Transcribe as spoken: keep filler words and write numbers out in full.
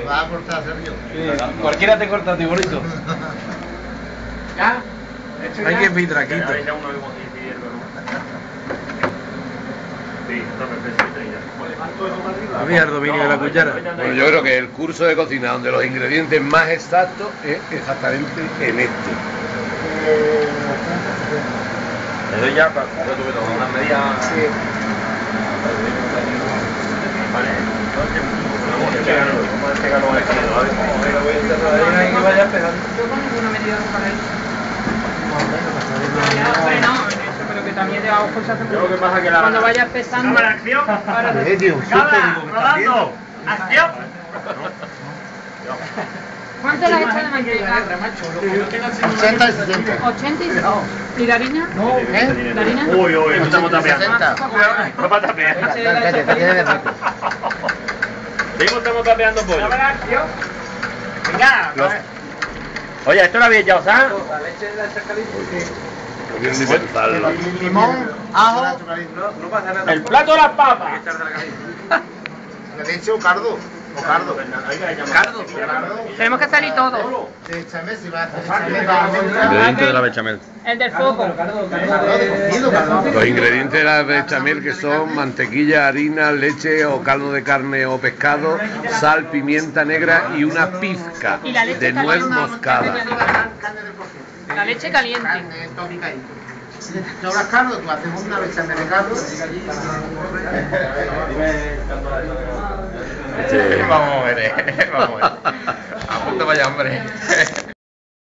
vas a cortar, Sergio. Sí. Cualquiera te corta a ti, bonito. ¿Ya? Hay que pitraquito. Había el dominio de la cuchara. Bueno, yo creo que el curso de cocina donde los ingredientes más exactos es exactamente en este. Le doy ya para unas medidas. Sí. Vale. Que vaya pegando. Yo con ninguna medida para él. Hombre, no, en eso, pero que también te hago cosas Yo lo que pasa es que la... cuando vayas pesando. ¡Cámara, acción! Para Eh, tío, un susto, digo, ¿me estás viendo? ¡Acción! ¿Cuánto le has hecho de manteca? ochenta y sesenta. ¿ochenta y y la harina? No, ¿eh? ¿La harina? Uy, uy, no estamos tapeando. sesenta. No para tapear. Cállate, cállate, cállate. Seguimos, estamos tapeando pollo. ¿Cámara, acción? Venga, Los- Oye, ¿esto lo habéis echado sal? la leche de la chacalita. No quiero ni pensarlo. Limón, ajo, No pasa nada. El plato de las papas. le leche o cardo. O cardo. Cardo. Tenemos que salir todo. De chamel, si vas a hacer chamel, vas a hacer Ingrediente de la bechamel. El del foco. cardo de cocido, cardo. Los ingredientes de la bechamel que son mantequilla, harina, leche o caldo de carne o pescado, sal, pimienta negra y una pizca Y la leche de nuez caliente. moscada. Carne de cocido. La leche caliente. Carne, todo picadito. Si te sobras cardo, tú haces una bechamel de cardo. Vamos a ver, eh. Vamos a ver. A punto vaya, hombre.